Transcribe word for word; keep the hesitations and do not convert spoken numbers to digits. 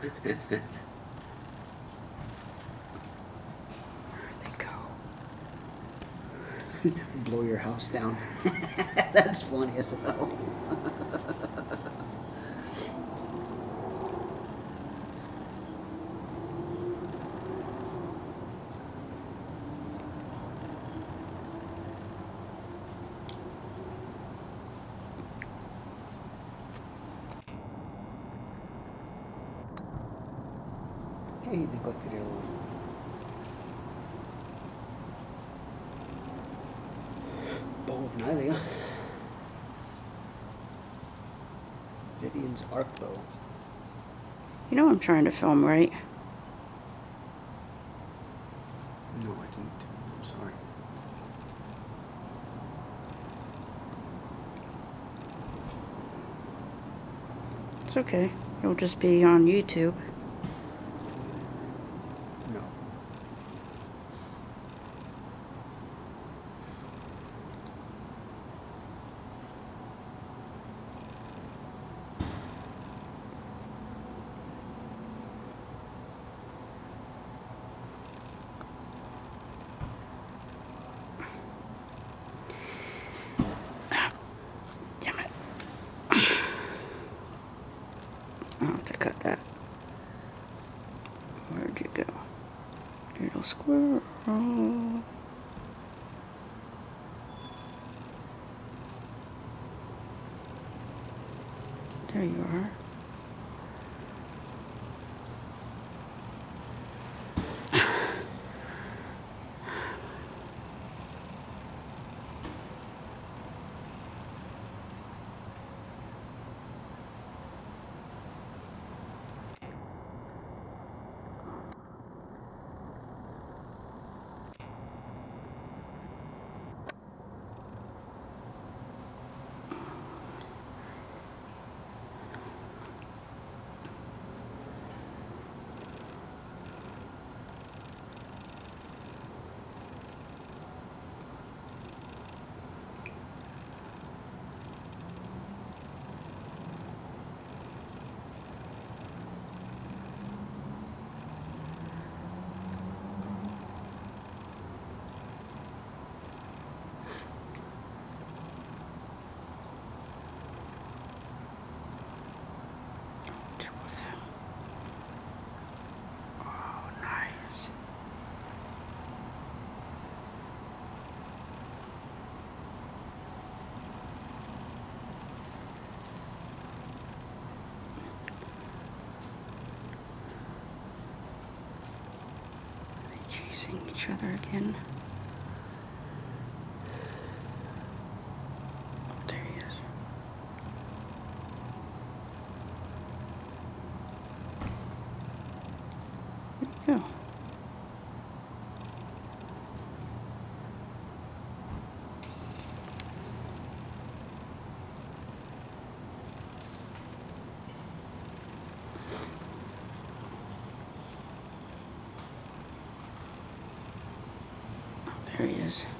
they go? Blow your house down. That's funny as hell. Hey, neglected your little bow of Nylia. Vivian's arc bow. You know I'm trying to film, right? No, I didn't. I'm sorry. It's okay. It'll just be on YouTube. No. Damn it. I'll have to cut that. Where'd you go? Little squirrel. There you are. Two of them. Oh, nice. Are they chasing each other again? Oh, there he is. There you go. There he is.